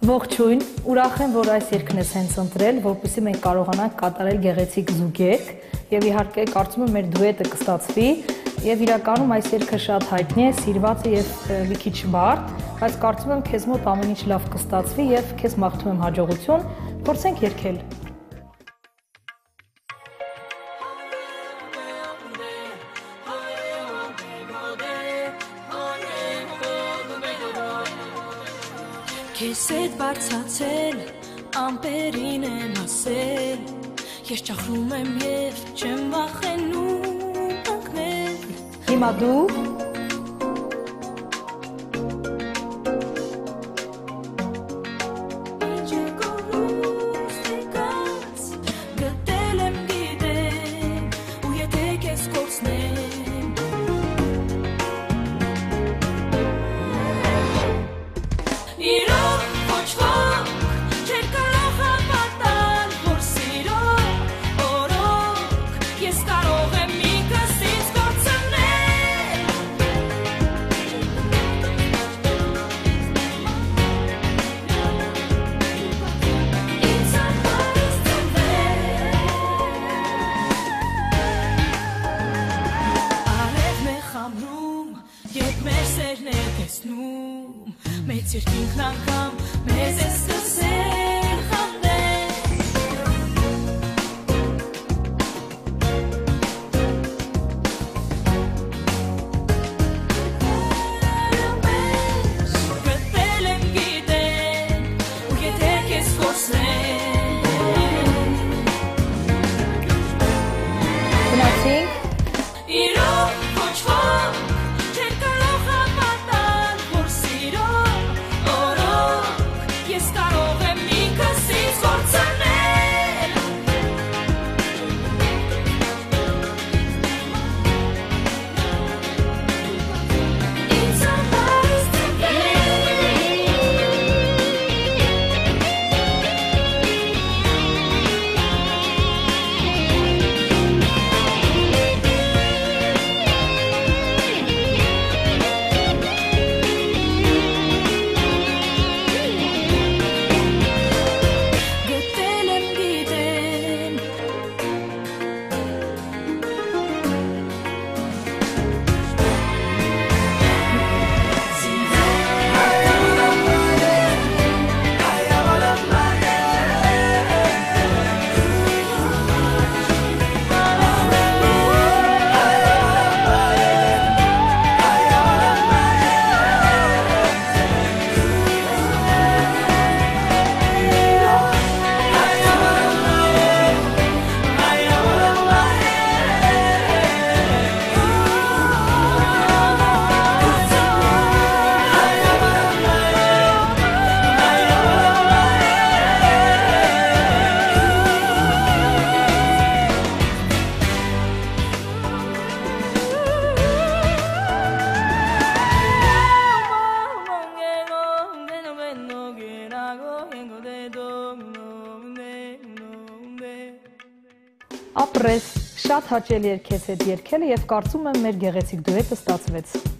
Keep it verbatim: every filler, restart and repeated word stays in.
Ողջույն, ուրախ եմ, որ այս երգն ես հենց ընտրել, որպեսզի մենք կարողանանք կատարել գեղեցիկ զուգերգ եւ իհարկե կարծում եմ մեր դուետը կստացվի եւ իրականում այս երգը շատ հայտնի է, սիրված է եւ մի քիչ բարդ, բայց կարծում եմ քեզ մոտ ամեն ինչ լավ կստացվի եւ քեզ մաղթում եմ հաջողություն, փորձենք երգել։ Քեզ հետ բարձացել, ամպերին եմ ասել, ես ճախրում եմ և չեմ վախենում ընկնել։ Հիմա դու Ինչ է կորուս տեկած, գտել եմ գիտեմ, ու եթե քեզ կորցնեմ Մեծ երկինքն անգամ մեզ է սկսել խանդել Գտել եմ գիտեմ, ու եթե քեզ կորցնեմ գնացինք Իրոք ոչ ոք ապրես, շատ հաճելի էր քեզ հետ երգելը եւ կարծում եմ մեր գեղեցիկ դուետը ստացվեց։